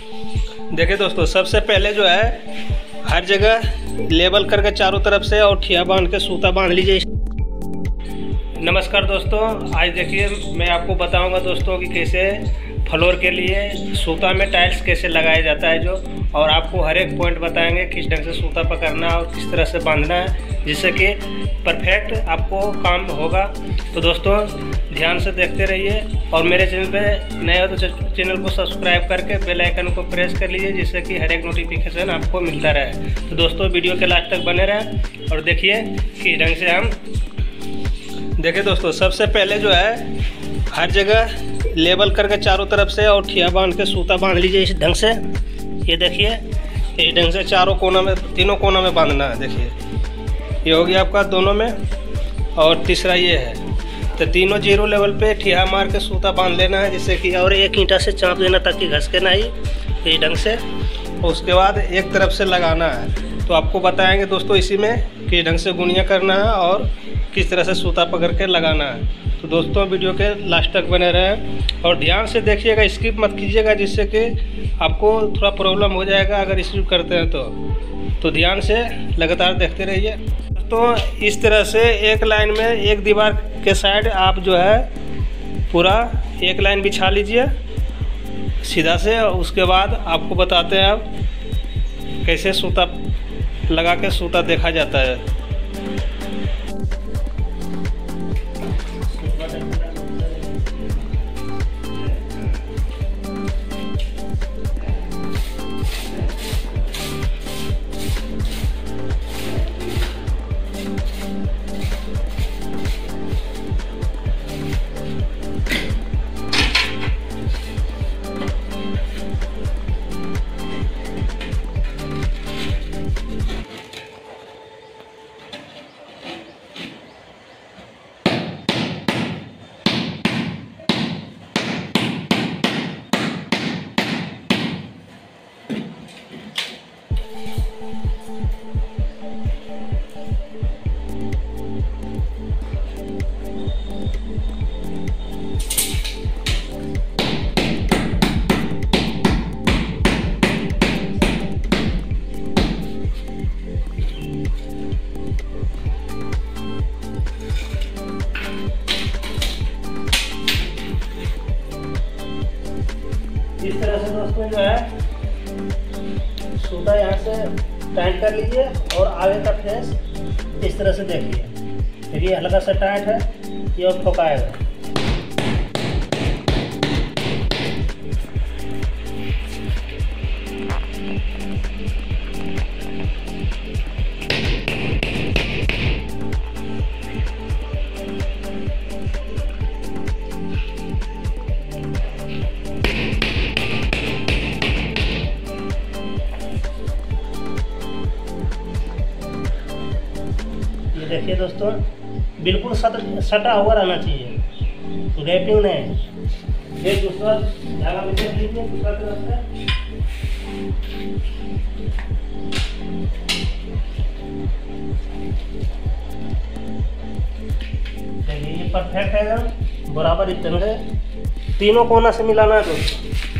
देखिए दोस्तों, सबसे पहले जो है हर जगह लेबल करके चारों तरफ से और ठिया बांध के सूता बांध लीजिए। नमस्कार दोस्तों, आज देखिए मैं आपको बताऊंगा दोस्तों कि कैसे फ्लोर के लिए सूता में टाइल्स कैसे लगाया जाता है जो, और आपको हर एक पॉइंट बताएंगे किस ढंग से सूता पकड़ना है और किस तरह से बांधना है, जिससे कि परफेक्ट आपको काम होगा। तो दोस्तों ध्यान से देखते रहिए और मेरे चैनल पे नए हो तो चैनल को सब्सक्राइब करके बेल आइकन को प्रेस कर लीजिए, जिससे कि हर एक नोटिफिकेशन आपको मिलता रहे। तो दोस्तों वीडियो के लास्ट तक बने रहें और देखिए किस ढंग से हम देखिए दोस्तों, सबसे पहले जो है हर जगह लेबल करके चारों तरफ से और ठिया बांध के सूता बांध लीजिए इस ढंग से। ये देखिए इस ढंग से चारों कोना में, तीनों कोना में बांधना है। देखिए ये हो गया आपका दोनों में, और तीसरा ये है। तो तीनों जीरो लेवल पे ठिया मार के सूता बांध लेना है, जिससे कि और एक ईंटा से चाँप देना ताकि घस के नहीं इस ढंग से। और उसके बाद एक तरफ से लगाना है। तो आपको बताएंगे दोस्तों इसी में किस ढंग से गुनिया करना है और किस तरह से सूता पकड़ के लगाना है। तो दोस्तों वीडियो के लास्ट तक बने रहें और ध्यान से देखिएगा, स्किप मत कीजिएगा, जिससे कि आपको थोड़ा प्रॉब्लम हो जाएगा अगर स्किप करते हैं तो ध्यान से लगातार देखते रहिए। तो इस तरह से एक लाइन में एक दीवार के साइड आप जो है पूरा एक लाइन बिछा लीजिए सीधा से। उसके बाद आपको बताते हैं अब कैसे सूता लगा के सूता देखा जाता है। इस तरह से दोस्तों जो है सूता यहाँ से टाइट कर लीजिए और आगे का फेस इस तरह से देखिए। फिर ये हल्का सा टाइट है, ये और ठोकाएगा। देखिए दोस्तों बिल्कुल सटा हुआ रहना चाहिए, गैपिंग नहीं। ये दूसरा धागा में देख लीजिए, दूसरा तरफ से देखिए ये परफेक्ट है, बराबर इस तरह से तीनों कोना से मिलाना है दोस्तों।